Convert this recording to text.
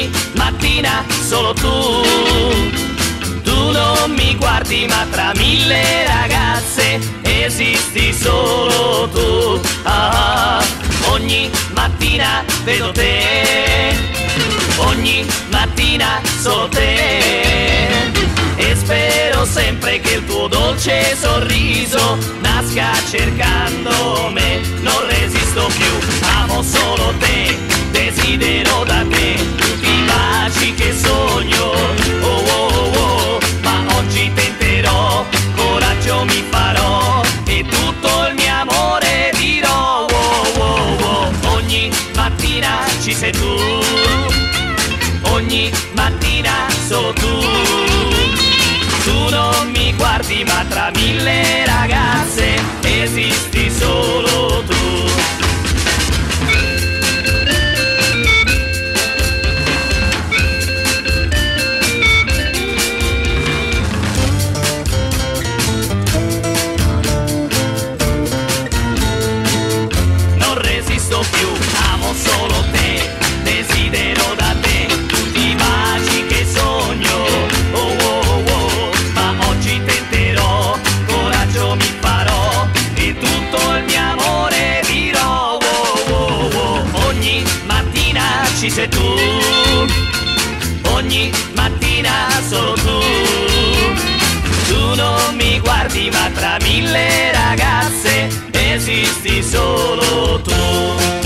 ogni mattina solo tu non mi guardi ma tra mille ragazze esisti solo tu. Ogni mattina vedo te, ogni mattina solo te, e spero sempre che il tuo dolce sorriso nasca cercando me. Non resisto più, amo solo te, desidero da te tutti i baci che sogno. Oh oh oh, ma oggi tenterò, coraggio mi farò e tutto il mio amore dirò. Oh oh oh, ogni mattina ci sei tu, ogni mattina solo tu. Tu non mi guardi ma tra mille ragazze esisti solo tu. Non resisto più, amo solo te, desidero da te tutti i baci che sogno. Oh oh oh, ma oggi tenterò, coraggio mi farò e tutto il mio amore dirò. Oh oh oh, ogni mattina ci sei tu, ogni mattina solo tu. Tu non mi guardi ma tra mille ragazze esisti solo tu.